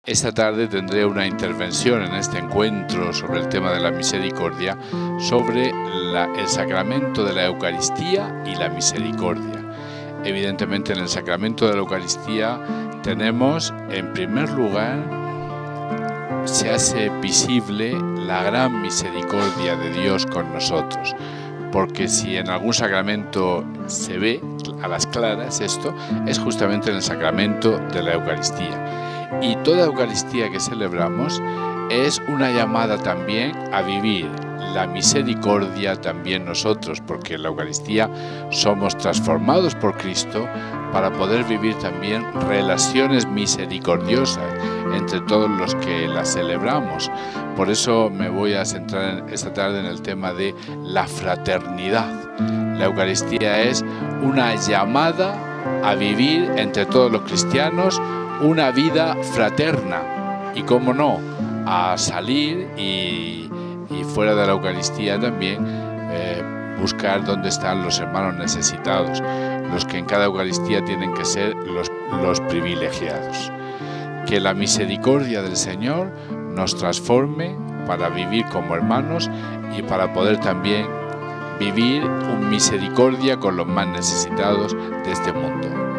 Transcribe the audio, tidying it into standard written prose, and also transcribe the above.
Esta tarde tendré una intervención en este encuentro sobre el tema de la misericordia, sobre el sacramento de la Eucaristía y la misericordia. Evidentemente, en el sacramento de la Eucaristía tenemos, en primer lugar, se hace visible la gran misericordia de Dios con nosotros. Porque si en algún sacramento se ve a las claras esto, es justamente en el sacramento de la Eucaristía. Y toda Eucaristía que celebramos es una llamada también a vivir la misericordia también nosotros, porque en la Eucaristía somos transformados por Cristo para poder vivir también relaciones misericordiosas entre todos los que la celebramos. Por eso me voy a centrar esta tarde en el tema de la fraternidad. La Eucaristía es una llamada a vivir entre todos los cristianos una vida fraterna y, cómo no, a salir y fuera de la Eucaristía también buscar dónde están los hermanos necesitados, los que en cada Eucaristía tienen que ser los privilegiados. Que la misericordia del Señor nos transforme para vivir como hermanos y para poder también vivir en misericordia con los más necesitados de este mundo.